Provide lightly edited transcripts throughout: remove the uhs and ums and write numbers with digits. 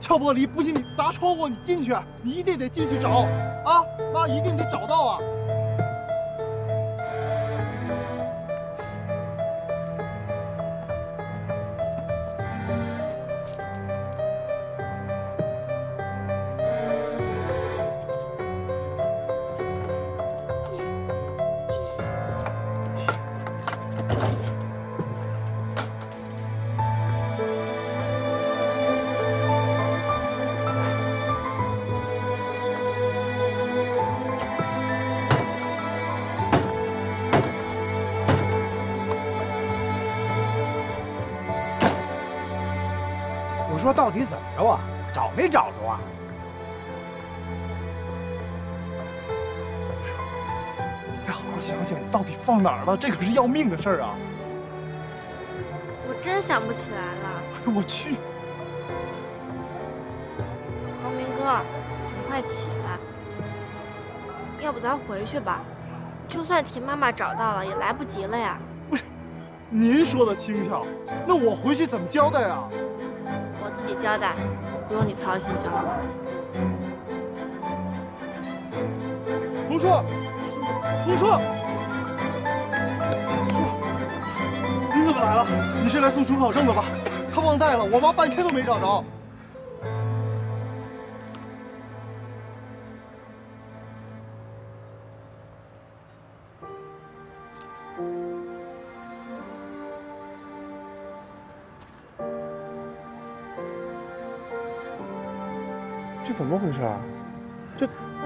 敲玻璃，不信你砸窗户，你进去，你一定得进去找啊！妈一定得找到啊！ 我说到底怎么着啊？找没找着啊？ 你再好好想想，你到底放哪儿了？这可是要命的事儿啊！ 我真想不起来了。 哎，我去！ 高明哥，你快起来，要不咱回去吧？就算田妈妈找到了，也来不及了呀。 不是，您说的轻巧，那我回去怎么交代啊？ 我自己交代，不用你操心，小伙。 童叔，童叔，您怎么来了？你是来送准考证的吧？他忘带了，我妈半天都没找着。这怎么回事啊？这……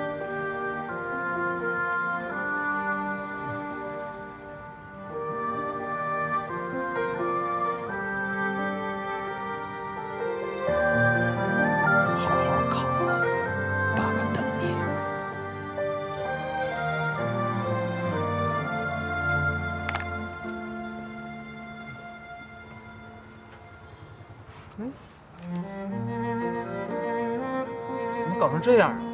好好考，爸爸等你。 怎么搞成这样啊？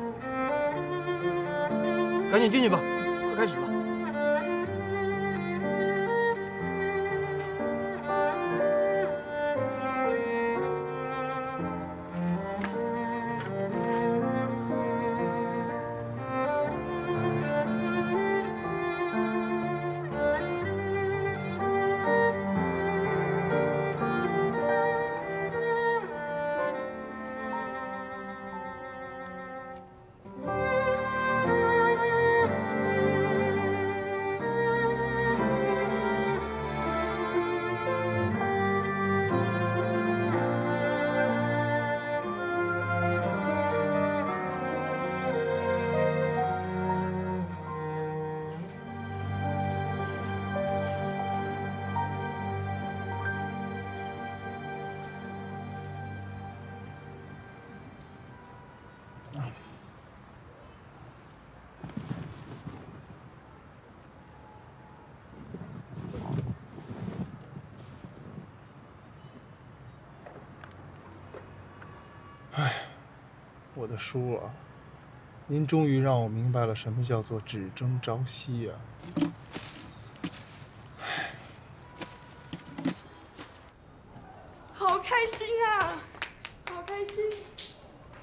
赶紧进去吧，快开始了。 我的叔啊，您终于让我明白了什么叫做只争朝夕啊！ 好开心啊，好开心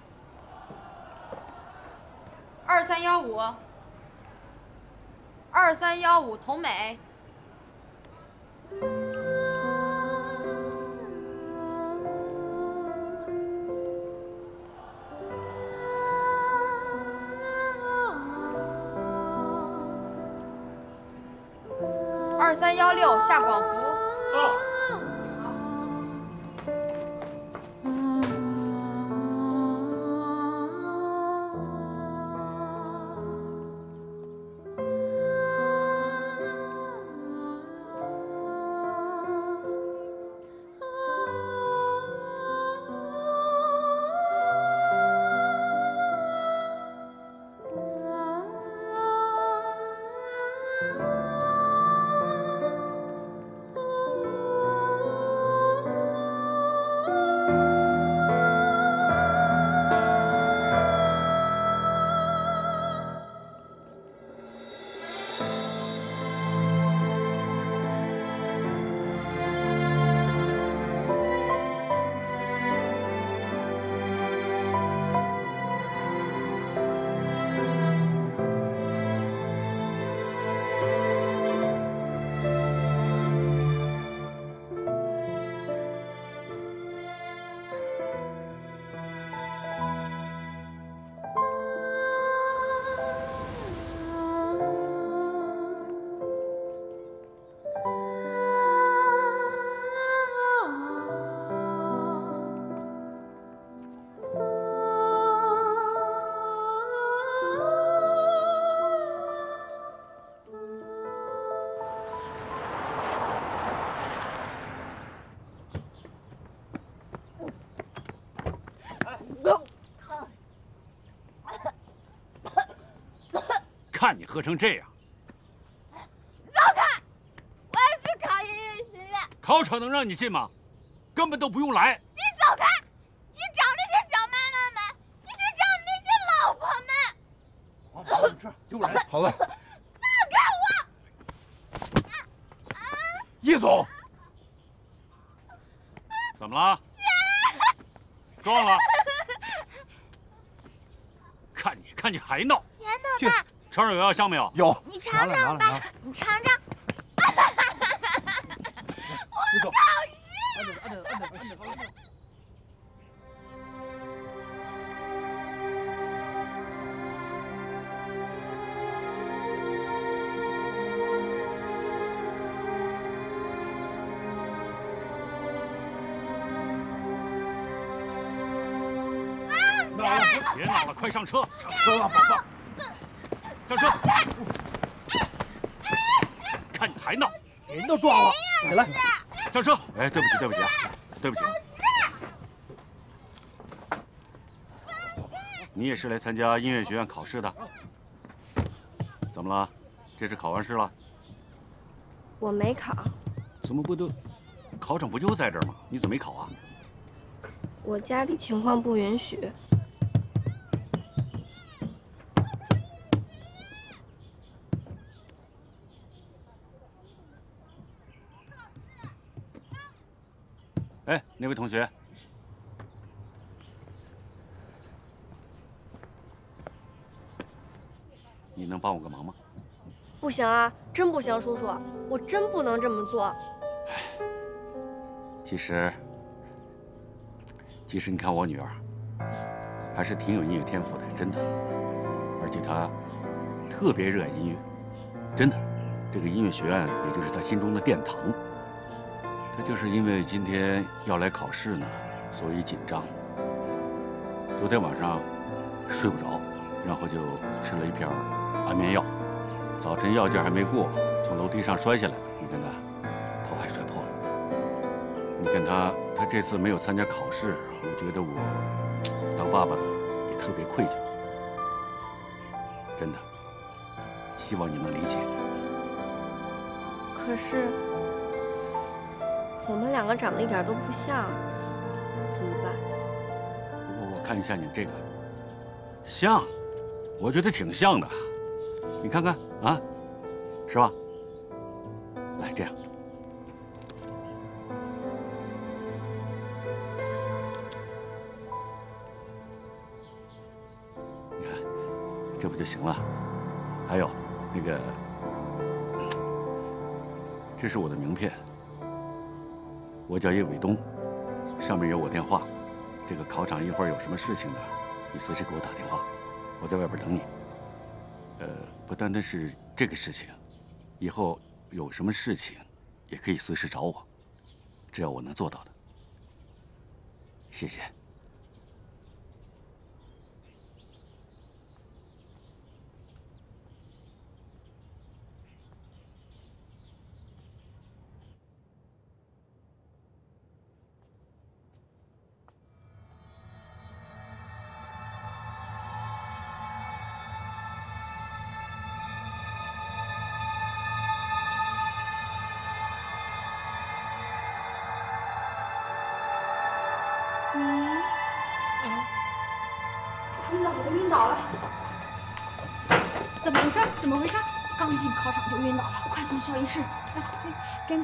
！2315，2315，童美。2316，夏广福。 看你喝成这样， 走开！我要去考音乐学院。 考场能让你进吗？根本都不用来。 你走开！去找那些小妈妈们，你去找你那些老婆们。 王宝，这儿丢人！ 好了， 放开我！ 叶总，怎么了？撞了？看你还闹！ 甜的吧？ 车上有药箱没有？ 有， 你尝尝吧，你尝尝。 你走。 按着方向。 别闹了，快上车！ 上车吧，宝宝。 上车！看你还闹！ 人都撞了，起来！ 上车！哎，对不起啊，对不起。你也是来参加音乐学院考试的？怎么了？这次考完试了？ 我没考， 怎么不都？考场不就在这儿吗？你怎么没考啊？ 我家里情况不允许。 哎，那位同学，你能帮我个忙吗？ 不行啊，真不行，叔叔，我真不能这么做。 其实你看我女儿，还是挺有音乐天赋的，真的。而且她特别热爱音乐，真的。这个音乐学院也就是她心中的殿堂。她就是因为今天要来考试呢，所以紧张。昨天晚上睡不着，然后就吃了一片安眠药。早晨药劲还没过，从楼梯上摔下来。你看她头还摔破了。你看她这次没有参加考试，我觉得我当爸爸的也特别愧疚。真的，希望你能理解。 可是我们两个长得一点都不像，怎么办？ 我看一下你这个，像，我觉得挺像的。你看看啊，是吧？来，这样。你看，这不就行了？还有，那个，这是我的名片。我叫叶伟东，上面有我电话。这个考场一会儿有什么事情呢，你随时给我打电话，我在外边等你。不单单是这个事情，以后有什么事情也可以随时找我，只要我能做到的。谢谢。 晕倒了，怎么回事？怎么回事？刚进考场就晕倒了，快送校医室！来，给你。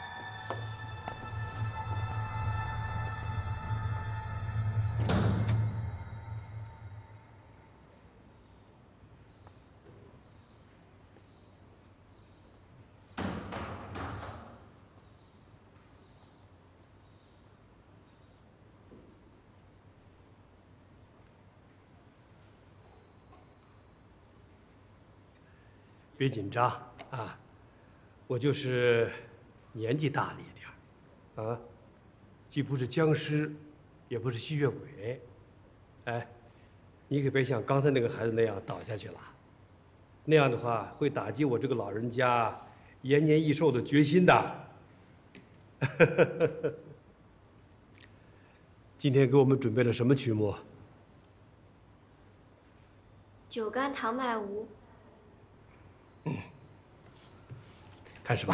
别紧张啊，我就是年纪大了一点儿，啊，既不是僵尸，也不是吸血鬼，哎，你可别像刚才那个孩子那样倒下去了，那样的话会打击我这个老人家延年益寿的决心的。今天给我们准备了什么曲目？ 酒干倘卖无。 开始吧。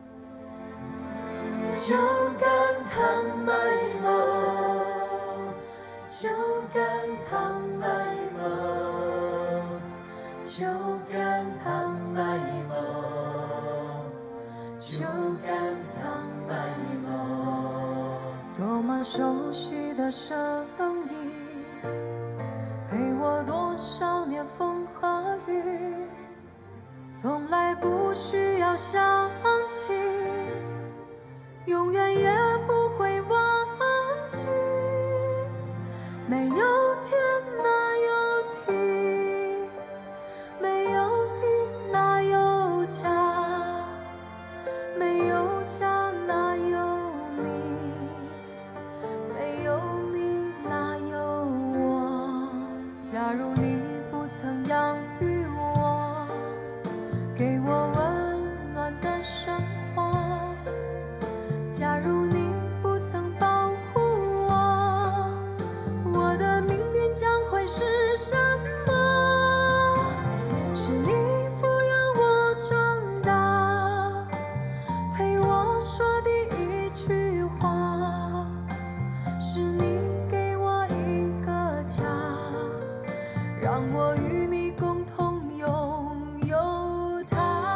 酒干倘卖无，酒干倘卖无，酒干倘卖无，酒干倘卖无。多么熟悉的声音，陪我多少年风和雨，从来不需要想起，永远也不会忘记。没有天哪有地，没有地哪有家，没有家哪有你，没有你哪有我。假如你不曾养育我，给我温暖的生活，假如你不曾保护我，我的命运将会是什么？是你抚养我长大，陪我说第一句话，是你给我一个家，让我与你共同拥有它。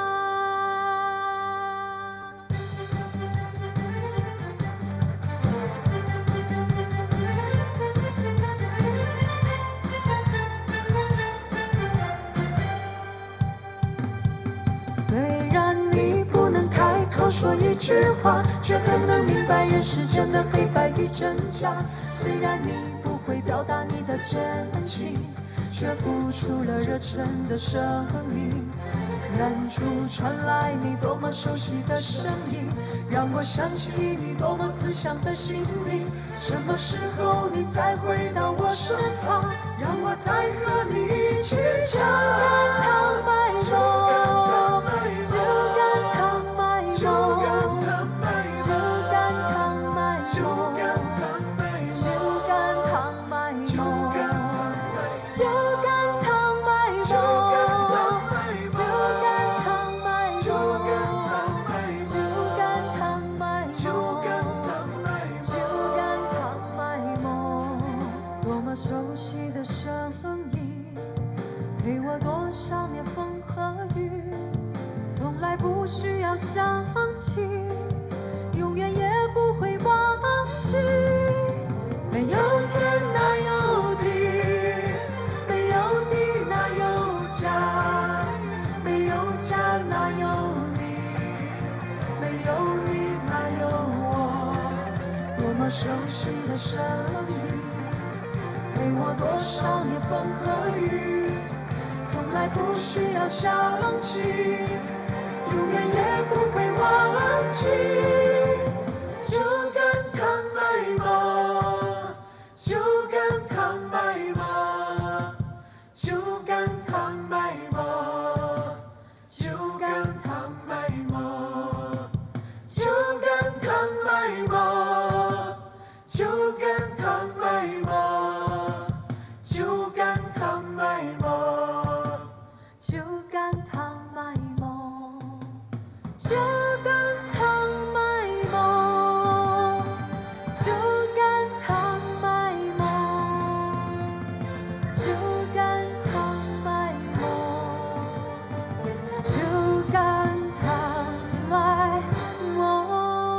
虽然你不能开口说一句话，却更能明白人世间的黑白与真假。虽然你不会表达你的真情，却付出了热忱的生命。远处传来你多么熟悉的声音，让我想起你多么慈祥的心灵。什么时候你再回到我身旁，让我再和你一起酒干倘卖无，酒干倘卖无，酒干倘卖无，酒干倘卖无，酒干倘卖无，酒干倘卖无，酒干倘卖无，酒干倘卖无。多么熟悉的声音，陪我多少年风和雨，从来不需要想起，永远也不会忘记。没有天哪有地，没有地哪有家，没有家哪有你，没有你哪有我。多么熟悉的声音，陪我多少年风和雨，从来不需要想起，永远也不会忘记。酒干倘卖无，酒干倘卖无，酒干倘卖无，酒干倘卖无，酒干倘卖无，酒干倘卖无，酒干倘卖无，酒干倘卖无，酒干倘卖无，酒干倘卖无，酒干倘卖无，酒干倘卖无。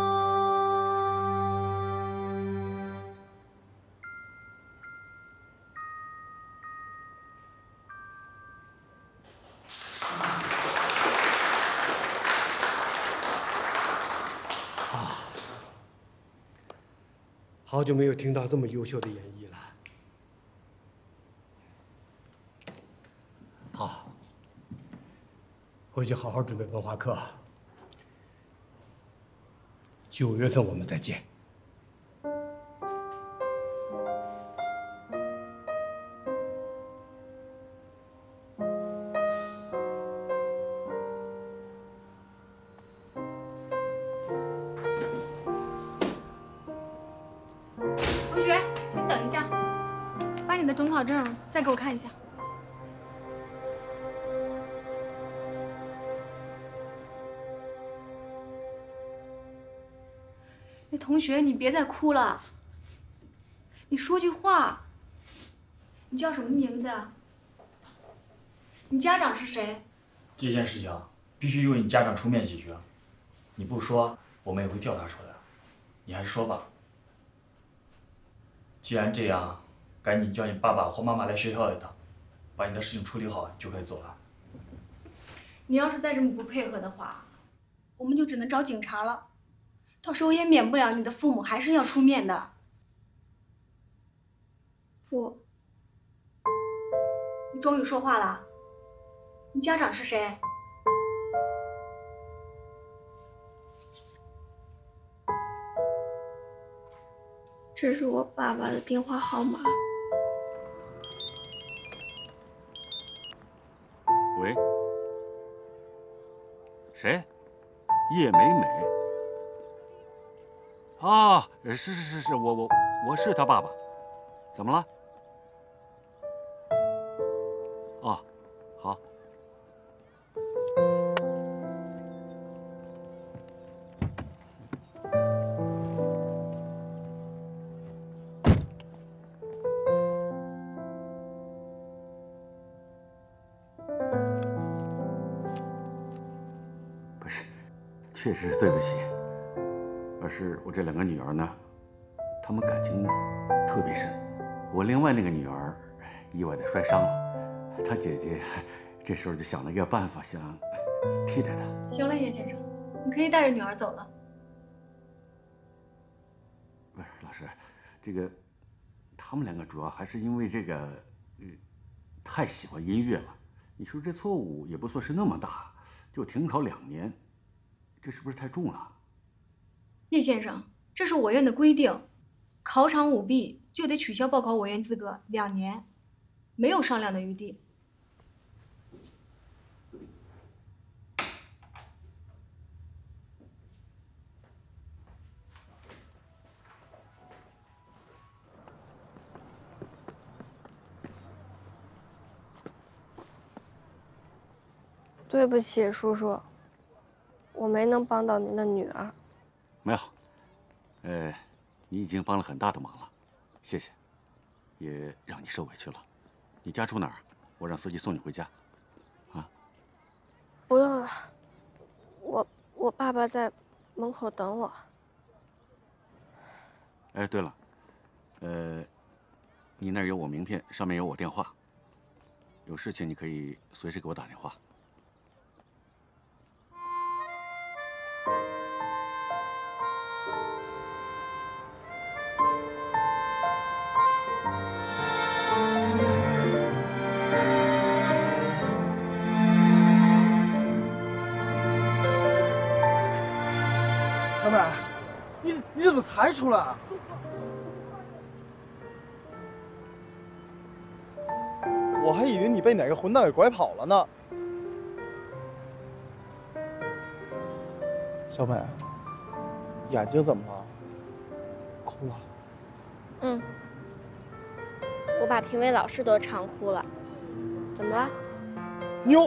好久没有听到这么优秀的演绎了。好，回去好好准备文化课。9月份我们再见。 同学，请等一下，把你的准考证再给我看一下。 同学，你别再哭了。你说句话。你叫什么名字啊？你家长是谁？ 这件事情必须由你家长出面解决。你不说，我们也会调查出来。你还是说吧。既然这样，赶紧叫你爸爸或妈妈来学校一趟，把你的事情处理好，就可以走了。 你要是再这么不配合的话，我们就只能找警察了。到时候也免不了你的父母还是要出面的。你终于说话了。你家长是谁？ 这是我爸爸的电话号码。 喂，谁？叶美美。啊，是，我是他爸爸。怎么了？哦，好。不是，确实是对不起。而是我这两个女儿呢，她们感情特别深。我另外那个女儿意外的摔伤了。他姐姐这时候就想了一个办法，想替代他。 行了，叶先生，你可以带着女儿走了。 不是老师，这个他们两个主要还是因为这个，太喜欢音乐了。你说这错误也不算是那么大，就停考2年，这是不是太重了？ 叶先生，这是我院的规定，考场舞弊就得取消报考委员资格2年，没有商量的余地。 对不起，叔叔，我没能帮到您的女儿。 没有，你已经帮了很大的忙了，谢谢，也让你受委屈了。你家住哪儿？我让司机送你回家。啊？ 不用了，我爸爸在门口等我。 哎，对了，你那儿有我名片，上面有我电话，有事情你可以随时给我打电话。 小美，你怎么才出来啊？我还以为你被哪个混蛋给拐跑了呢。小美，眼睛怎么了？哭了？ 嗯，我把评委老师都唱哭了。怎么了？ 牛！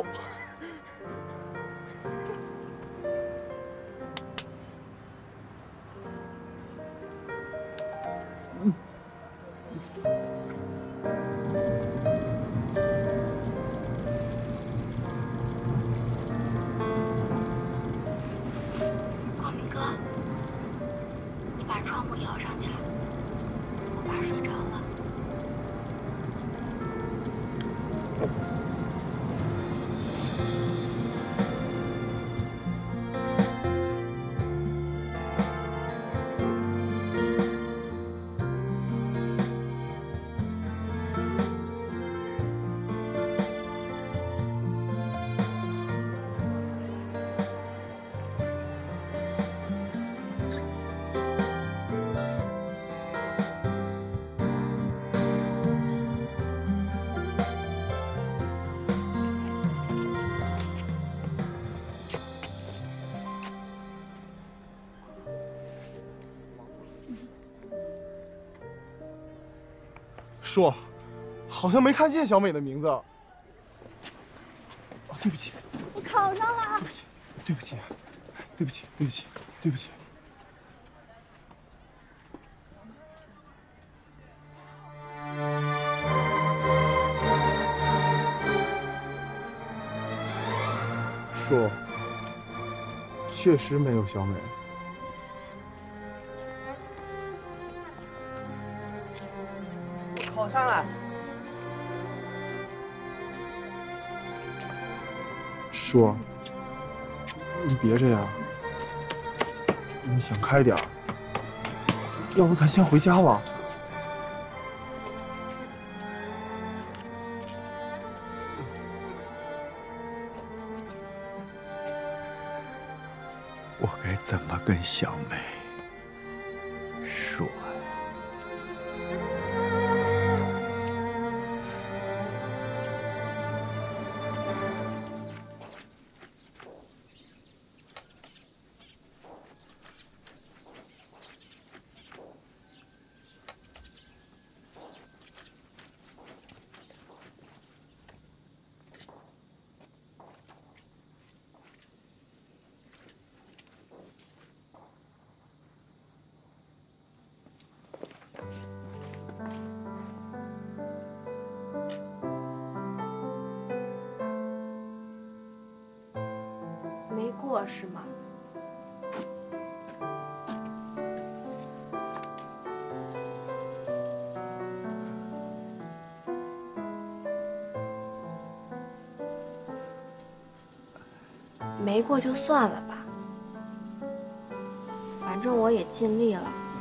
光明哥，你把窗户摇上点，我爸睡着了。 叔，好像没看见小美的名字。啊，对不起， 我考上了。 对不起，对不起，对不起，对不起，对不起。 树，确实没有小美。 好，上来。 树，你别这样，你想开点儿。要不咱先回家吧。 我该怎么跟小美说？ 没过是吗？没过就算了吧，反正我也尽力了。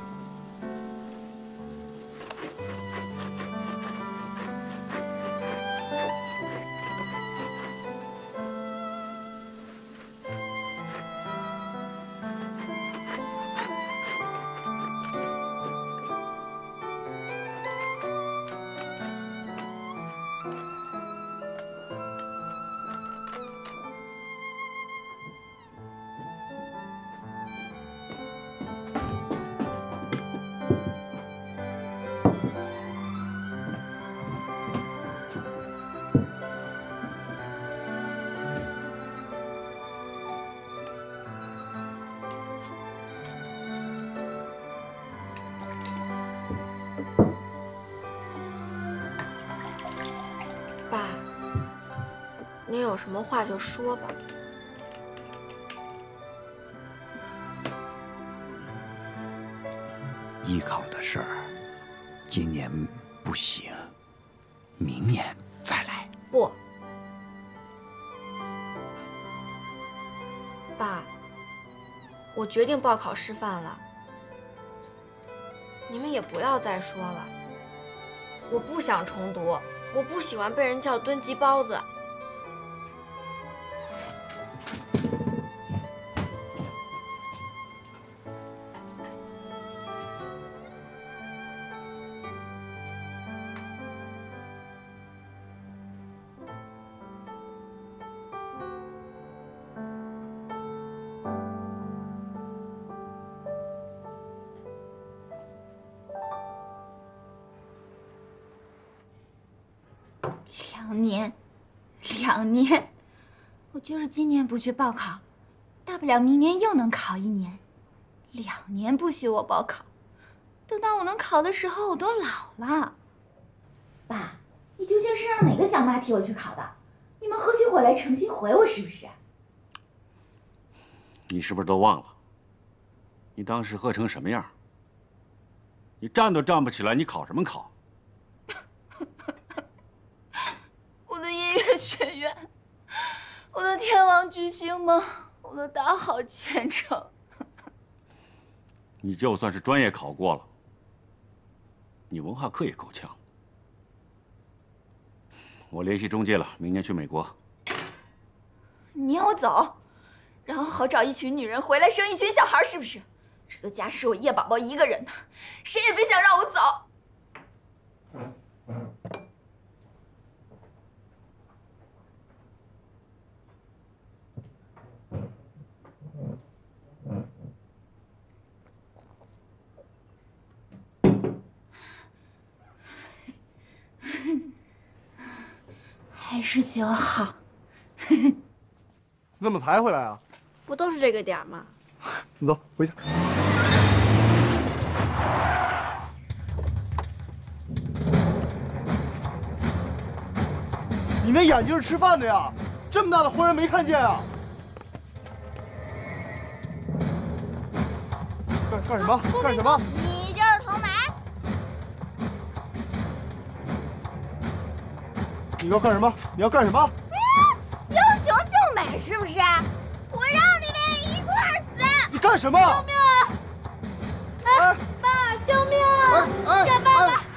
爸，你有什么话就说吧。 艺考的事儿，今年不行，明年再来。 不，爸，我决定报考师范了。你们也不要再说了，我不想重读，我不喜欢被人叫蹲级包子。 2年，我就是今年不去报考，大不了明年又能考1年。2年不许我报考，等到我能考的时候，我都老了。爸，你究竟是让哪个小妈替我去考的？你们合起伙来诚心毁我是不是？ 你是不是都忘了？你当时喝成什么样？你站都站不起来，你考什么考？ 我的音乐学院，我的天王巨星梦，我的大好前程。 你就算是专业考过了，你文化课也够呛。我联系中介了，明年去美国。 你要我走，然后好找一群女人回来生一群小孩，是不是？这个家是我叶宝宝一个人的，谁也别想让我走。还是酒好。 你怎么才回来啊？ 不都是这个点儿吗？ 你走，回去。你那眼睛是吃饭的呀？这么大的活人没看见啊？ 干什么？干什么？ 你就是童美。 你要干什么？你要干什么？ 英雄救美是不是？我让你们一块儿死！ 你干什么？ 救命啊！哎，爸，救命啊！干爸爸！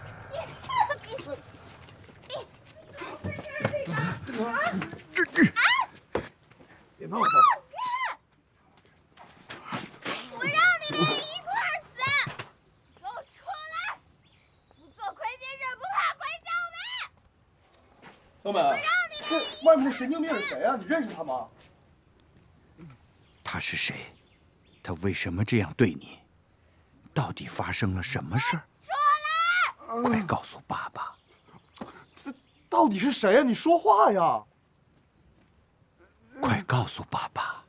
别闹了！ 我让你们一块儿死！给我出来！不做亏心事，不怕鬼叫门！ 小美，这外面的神经病是谁啊？你认识他吗？ 他是谁？他为什么这样对你？到底发生了什么事儿？ 出来！ 快告诉爸爸！ 这到底是谁呀？你说话呀！ 快告诉爸爸！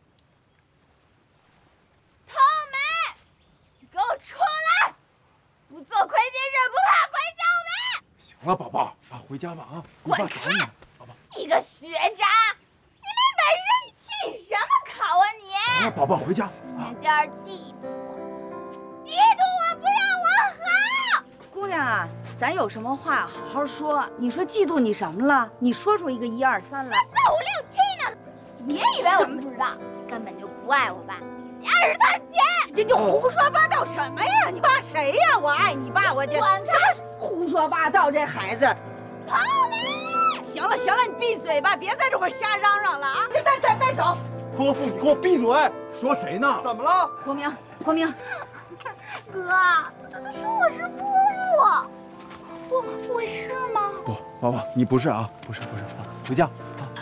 童美，你给我出来！不做亏心事，不怕鬼叫门！ 行了，宝宝，爸回家吧啊！你爸找你。宝宝， 你个学渣，你没本事，你替什么考啊你？ 行了，宝宝回家。 你就是嫉妒我，嫉妒我不让我好。 姑娘啊，咱有什么话好好说。你说嫉妒你什么了？你说出一个1、2、3来。 4、5、6、7呢？你以为我不知道？根本就不爱我爸，你爱是他姐。 你胡说八道什么呀？你爸谁呀？我爱你爸，我这什么胡说八道？这孩子， 童美， 行了行了，你闭嘴吧，别在这块瞎嚷嚷了啊！带走。 泼妇，你给我闭嘴！说谁呢？怎么了？ 国明， 哥，他说我是泼妇，我是吗？ 不，宝宝，你不是啊，不是，回家。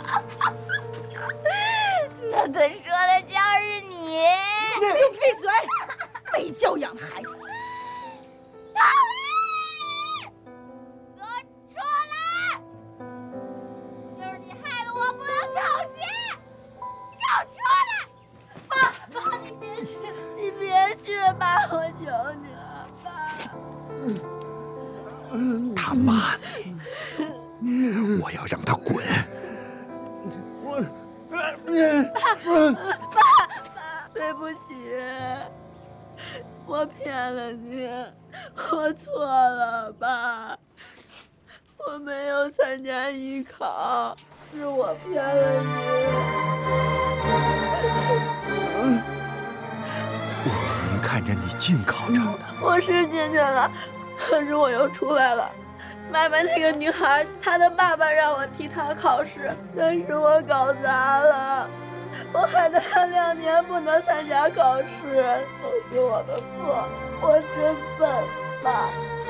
那他说的就是你。 你闭嘴！没教养的孩子。 童美，给我出来！就是你害得我不能考级，给我出来！爸，你别去，你别去，爸，我求你了，爸。 他骂你，我要让他滚！ 爸，对不起，我骗了你，我错了，爸，我没有参加艺考，是我骗了你。 我明明看着你进考场的。 我是进去了，可是我又出来了。外面那个女孩，她的爸爸让我替她考试，但是我搞砸了，我害得她2年不能参加考试，都是我的错，我真笨，爸。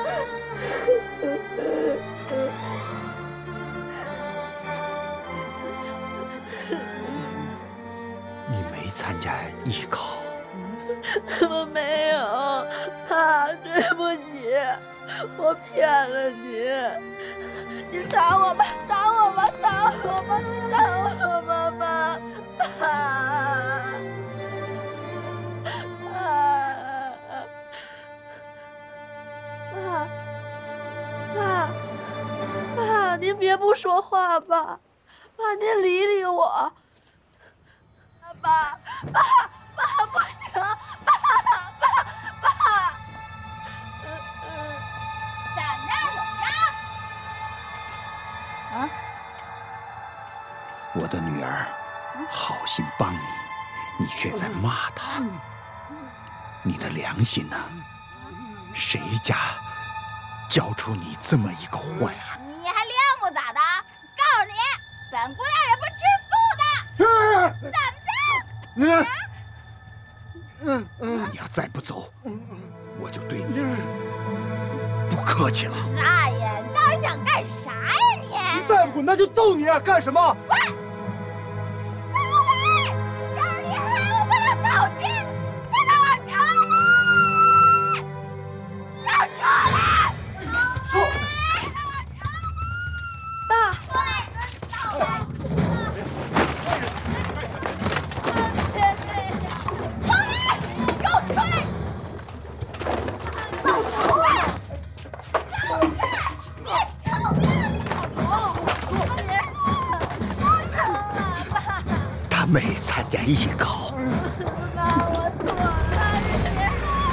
你没参加艺考？ 我没有，爸，对不起，我骗了你。你打我吧，打我吧，打我吧，打我吧，爸，爸，您别不说话吧，爸，您理理我。爸，不行，爸， 站那怎么着？啊？ 我的女儿好心帮你，你却在骂她，你的良心呢？谁家教出你这么一个坏孩子？ 你还练不咋的？告诉你，本姑娘也不吃素的。怎么着？ 你要再不走，我就对你不客气了。 大爷，你到底想干啥呀你？ 你再不滚，那就揍你！干什么？ 滚！大伟，要是你害我不能考级，你给我出来！给我出来！ 说， 爸， 他没参加艺考。 爸，我错了，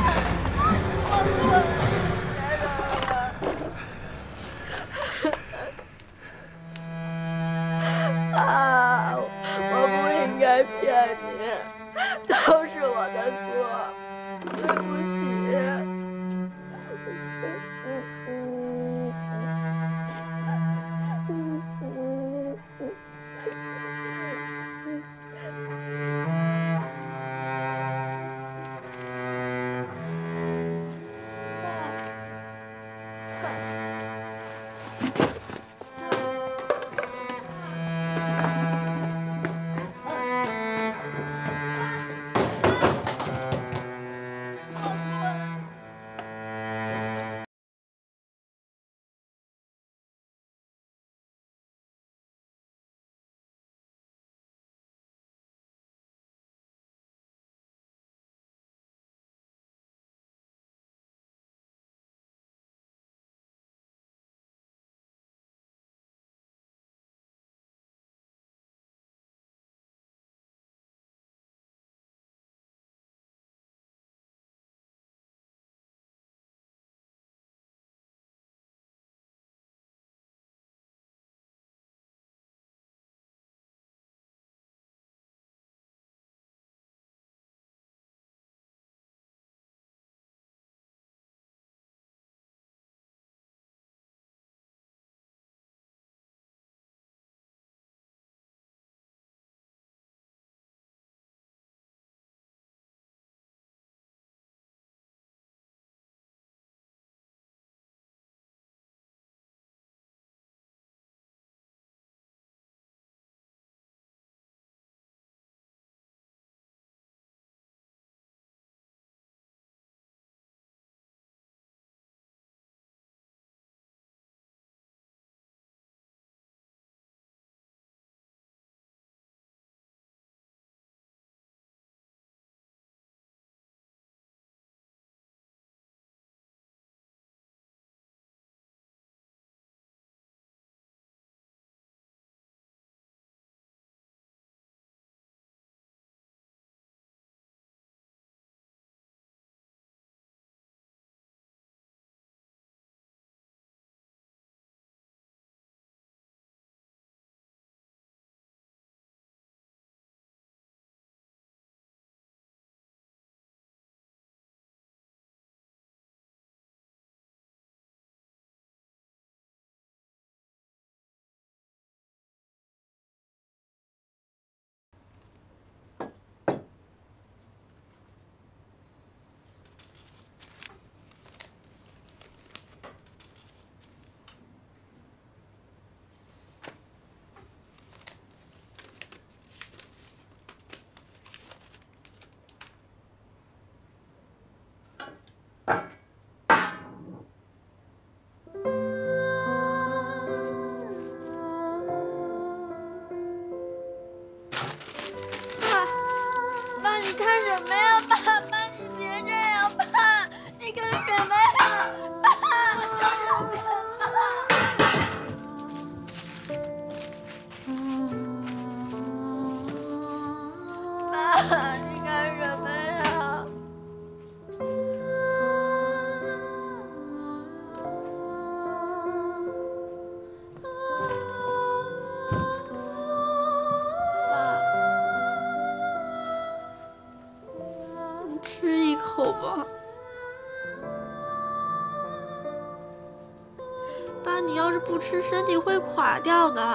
你要是不吃，身体会垮掉的。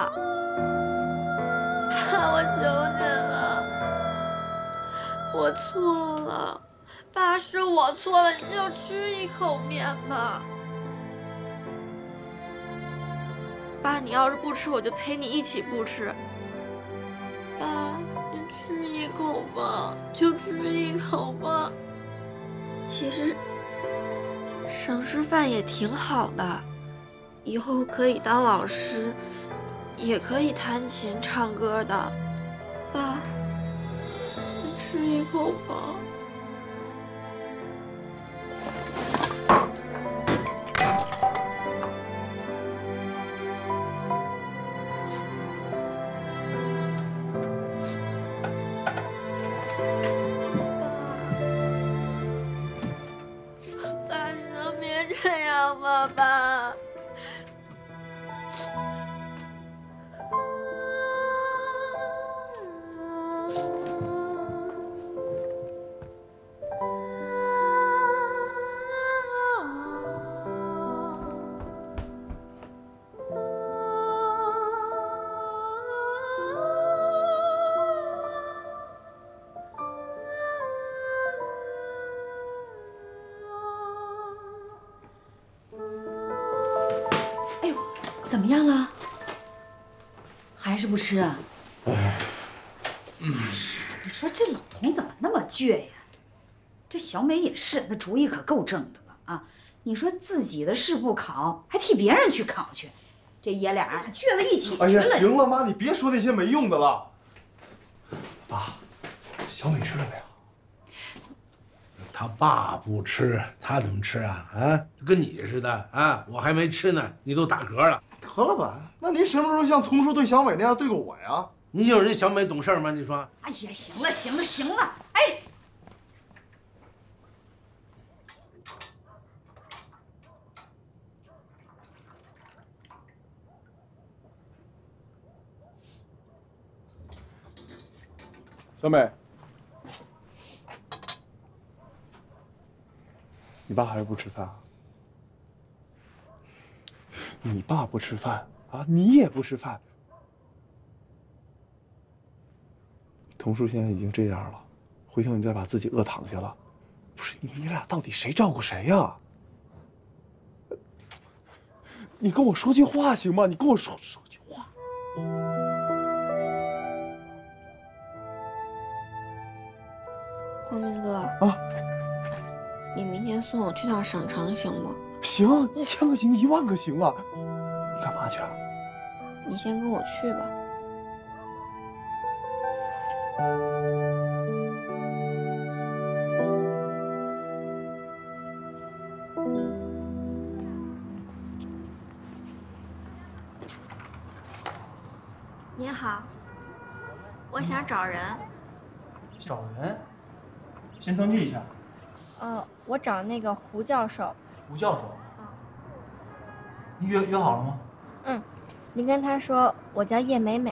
爸，我求你了，我错了，爸，是我错了，你就吃一口面吧。爸，你要是不吃，我就陪你一起不吃。爸，你吃一口吧，就吃一口吧。其实省事饭也挺好的。 以后可以当老师，也可以弹琴唱歌的。爸，你吃一口吧。爸，你能别这样吗？爸。 怎么样了？还是不吃啊？ 你说这老童怎么那么倔呀？这小美也是，那主意可够正的了啊！你说自己的事不考，还替别人去考去，这爷俩倔到一起去了。 哎呀，行了，妈，你别说那些没用的了。爸，小美吃了没有？ 他爸不吃，他怎么吃啊？啊，跟你似的啊！我还没吃呢，你都打嗝了。 得了吧，那您什么时候像童叔对小美那样对过我呀？ 你有人小美懂事吗？你说？ 哎呀，行了行了行了，哎。 小美，你爸还是不吃饭啊？你爸不吃饭啊，你也不吃饭。童叔现在已经这样了，回头你再把自己饿躺下了，不是你俩到底谁照顾谁呀？你跟我说句话行吗？你跟我说句话。 光明哥啊， 你明天送我去趟省城行不？ 行，1000个行，10000个行啊！你干嘛去啊？ 你先跟我去吧。您好，我想找人。 找人？先登记一下。 我找那个胡教授。 胡教授？你约好了吗？ 嗯，您跟他说我叫叶美美。